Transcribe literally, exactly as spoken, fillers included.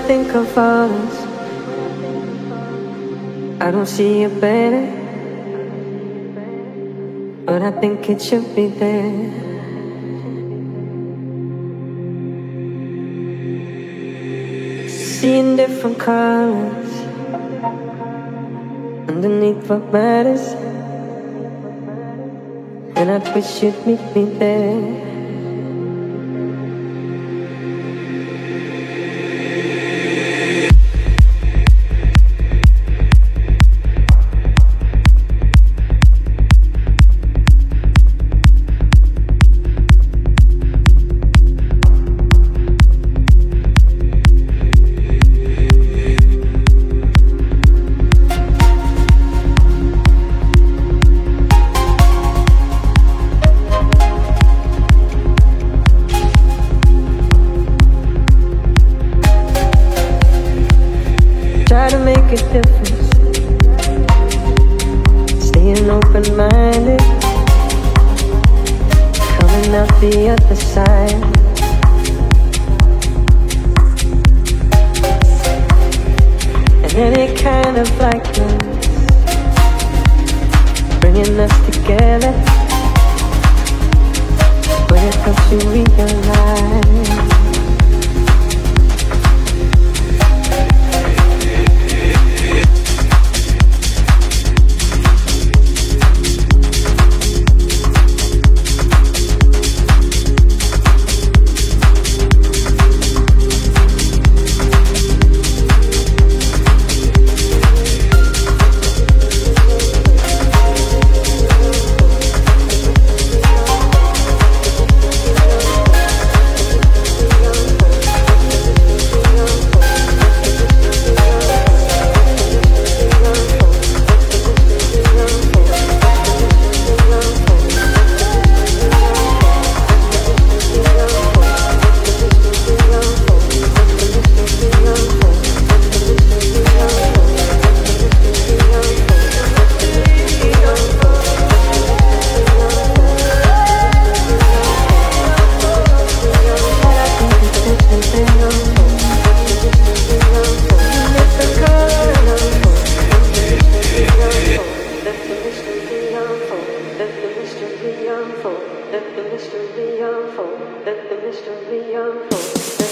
think of all this, I don't see it better, but I think it should be there. Seeing different colors underneath what matters, and I wish you'd meet me there. Try to make a difference, staying open-minded, coming out the other side. And any kind of likeness, bringing us together, when it comes to realize Let the mystery unfold. Let the mystery unfold.